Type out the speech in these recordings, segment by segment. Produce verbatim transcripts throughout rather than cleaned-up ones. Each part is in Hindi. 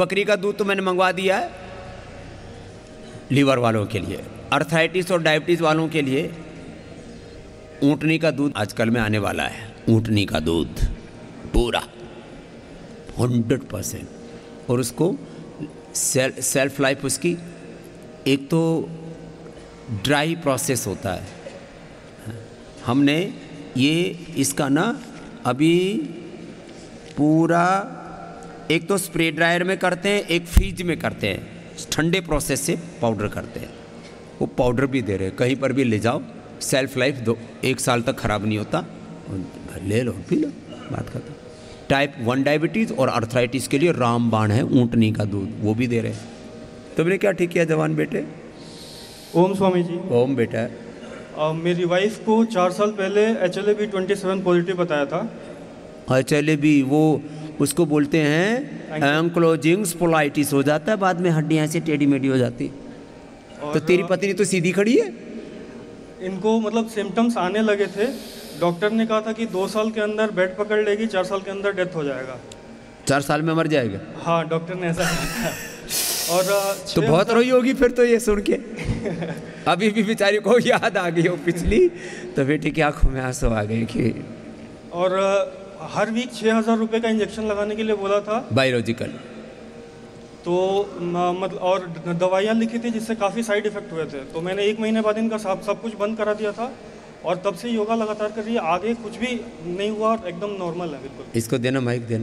बकरी का दूध तो मैंने मंगवा दिया है लीवर वालों के लिए, अर्थराइटिस और डायबिटीज़ वालों के लिए ऊँटनी का दूध आजकल में आने वाला है। ऊँटनी का दूध पूरा हंड्रेड परसेंट, और उसको सेल, सेल्फ लाइफ उसकी, एक तो ड्राई प्रोसेस होता है। हमने ये इसका ना अभी पूरा, एक तो स्प्रे ड्रायर में करते हैं, एक फ्रीज में करते हैं, ठंडे प्रोसेस से पाउडर करते हैं। वो पाउडर भी दे रहे हैं, कहीं पर भी ले जाओ, सेल्फ लाइफ दो एक साल तक ख़राब नहीं होता, ले लो पी लो, बात खत्म। टाइप वन डायबिटीज़ और अर्थराइटिस के लिए रामबाण है ऊँटनी का दूध, वो भी दे रहे हैं। तुमने क्या ठीक किया जवान बेटे? ओम स्वामी जी। ओम बेटा। आ, मेरी वाइफ को चार साल पहले H L A B twenty seven positive बताया था। एच एल ए बी वो उसको बोलते हैं एंक्लोजिंग स्पोलाइटिस, हो जाता है बाद में, हड्डियाँ से टेढ़ी मेढ़ी हो जाती। तो तेरी पत्नी तो सीधी खड़ी है। इनको मतलब सिम्टम्स आने लगे थे, डॉक्टर ने कहा था कि दो साल के अंदर बेड पकड़ लेगी, चार साल के अंदर डेथ हो जाएगा। चार साल में मर जाएगा? हाँ, डॉक्टर ने ऐसा कहा था। और तो बहुत रोई होगी फिर तो ये सुन के। अभी भी बेचारी को याद आ गई हो पिछली, तो बेटी की आंखों में आंसू आ गए कि। और हर वीक छः हज़ार रुपये का इंजेक्शन लगाने के लिए बोला था, बायोलॉजिकल। तो मतलब और दवाइयाँ लिखी थी जिससे काफ़ी साइड इफ़ेक्ट हुए थे। तो मैंने एक महीने बाद इनका सब सब कुछ बंद करा दिया था, और तब से योगा लगातार कर रही है। आगे कुछ भी नहीं हुआ और एकदम नॉर्मल है बिल्कुल। इसको देना, माइक देना।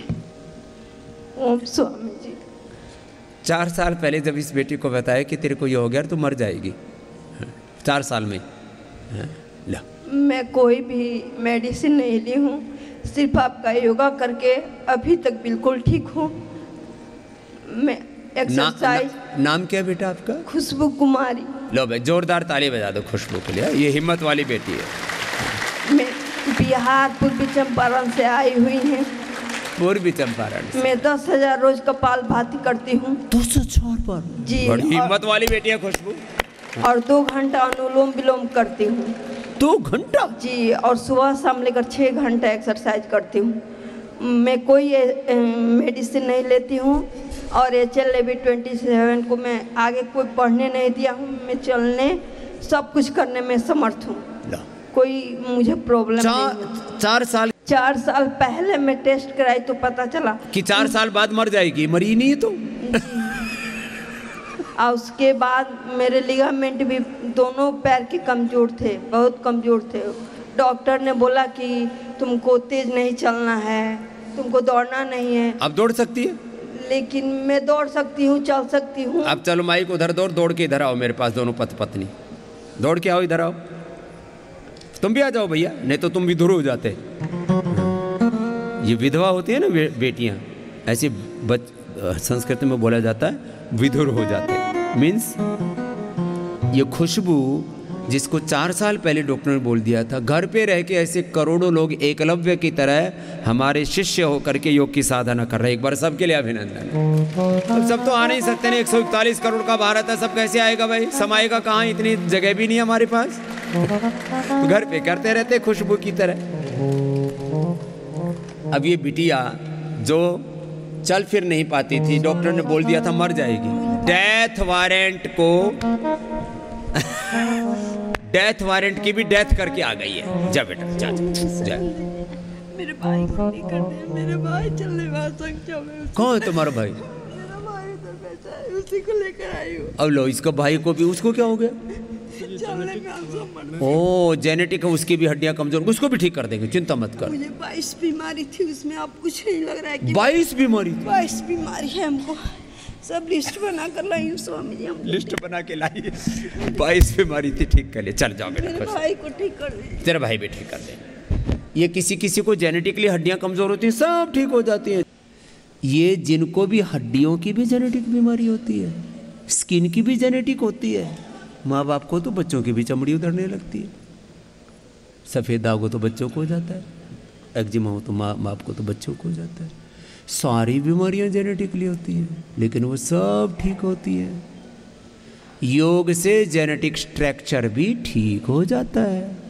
ओम स्वामी जी। चार साल पहले जब इस बेटी को बताया कि तेरे को ये हो गया तो मर जाएगी, चार साल में, ला। मैं कोई भी मेडिसिन नहीं ली हूँ, सिर्फ आपका योगा करके अभी तक बिल्कुल ठीक हूँ। मैं एक्सरसाइज। ना, ना, नाम क्या है बेटा आपका? खुशबू कुमारी। लो भाई जोरदार ताली बजा दो खुशबू के लिए, ये हिम्मत वाली बेटी है। मैं बिहार पूर्वी चंपारण से आई हुई हैं। पूर्वी चंपारण से। मैं दस हजार रोज कपाल भाती करती हूँ। दस हजार पर? जी। बड़ी हिम्मत वाली बेटी है खुशबू। और दो घंटा अनुलोम विलोम करती हूँ। दो घंटा? जी। और सुबह शाम लेकर छः घंटा एक्सरसाइज करती हूँ। मैं कोई मेडिसिन नहीं लेती हूँ, और H L A B twenty seven को मैं आगे कोई पढ़ने नहीं दिया हूँ। मैं चलने सब कुछ करने में समर्थ हूँ, कोई मुझे प्रॉब्लम नहीं। चार साल चार साल पहले मैं टेस्ट कराई तो पता चला कि चार साल बाद मर जाएगी, मरी नहीं है तो। और उसके बाद मेरे लिगामेंट भी दोनों पैर के कमज़ोर थे, बहुत कमज़ोर थे। डॉक्टर ने बोला कि तुमको तेज नहीं चलना है, तुमको दौड़ना नहीं है। अब दौड़ सकती है? लेकिन मैं दौड़ सकती हूँ, चल सकती हूँ। अब चलो माइक उधर दौड़, दौड़ के इधर आओ मेरे पास, दोनों पति पत्नी दौड़ के आओ, इधर आओ। तुम भी आ जाओ भैया, नहीं तो तुम भी दूर हो जाते। ये विधवा होती है ना बे, बेटियां, ऐसी बच संस्कृत में बोला जाता है विधुर हो जाते। मीन्स ये खुशबू जिसको चार साल पहले डॉक्टर ने बोल दिया था, घर पे रह के ऐसे करोड़ों लोग एकलव्य की तरह हमारे शिष्य होकर के योग की साधना कर रहे हैं। एक बार सबके लिए अभिनंदन। अब सब तो आ नहीं सकते ना, एक सौ इकतालीस करोड़ का भारत है, सब कैसे आएगा भाई? समाएगा कहाँ? इतनी जगह भी नहीं हमारे पास। तो घर पे करते रहते खुशबू की तरह। अब ये बिटिया जो चल फिर नहीं पाती थी, डॉक्टर ने बोल दिया था मर जाएगी। डेथ वारंट को डेथ वारंट की भी डेथ करके आ गई है। जा बेटा जा, जा। मेरे भाई को नहीं कर दे, मेरे भाई चलने में सक्षम है। कौन है तुम्हारा भाई? मेरा भाई तो बैठा है, उसी को लेकर आई हूँ। अब लो, इसका भाई को भी, उसको क्या हो गया? चलने में असमर्थ। ओ जेनेटिक है, उसकी भी हड्डियां कमजोर, उसको भी ठीक कर देंगे, चिंता मत कर। मुझे बाईस बीमारी थी, उसमें आप कुछ नहीं लग रहा है कि बाईस बीमारी? बाईस बीमारी है हमको, सब लिस्ट बना कर लाई हूँ स्वामी जी। हम लिस्ट बना के लाई, बाईस बीमारी थी, ठीक कर ले। चल जाओ बेटा, मेरे भाई को ठीक कर दे। तेरा भाई भी ठीक कर दे। ये किसी किसी को जेनेटिकली हड्डियां कमजोर होती हैं, सब ठीक हो जाती हैं। ये जिनको भी हड्डियों की भी जेनेटिक बीमारी होती है, स्किन की भी जेनेटिक होती है। माँ बाप को तो बच्चों की भी चमड़ी उधरने लगती है, सफ़ेद दाग हो तो बच्चों को हो जाता है, एक्जिमा हो तो माँ बाप को तो बच्चों को हो जाता है। सारी बीमारियां जेनेटिकली होती हैं, लेकिन वो सब ठीक होती है। योग से जेनेटिक स्ट्रक्चर भी ठीक हो जाता है।